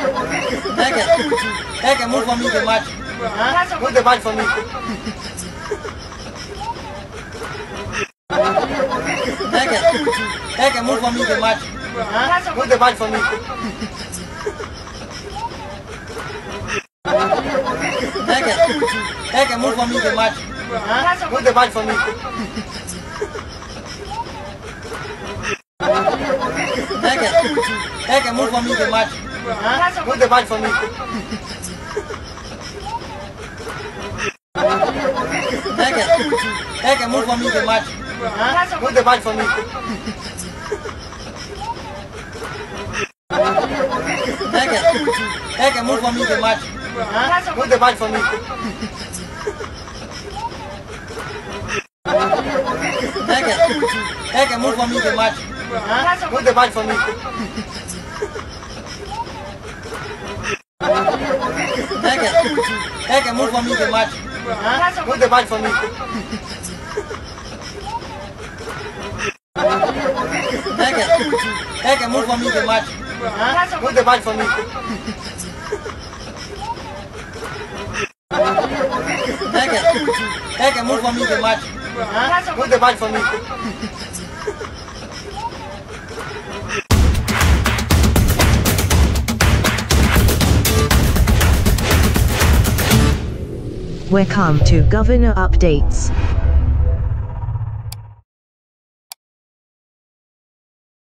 Take move for me the match. Move the match for me. Take move for me the match. Move the match for me. Take move for me the match. Move the match for me. Take move for me the match. Move the match for me. Take move for me the match. Move the match for me. Take move for me the match. Move the match for me. Take move for me the match. Move the match for me. Take move for me the match. Move the match for me. Take move for me the match. Move the match for me. Take move for me the match. Move the match for me. Welcome to Governor Updates.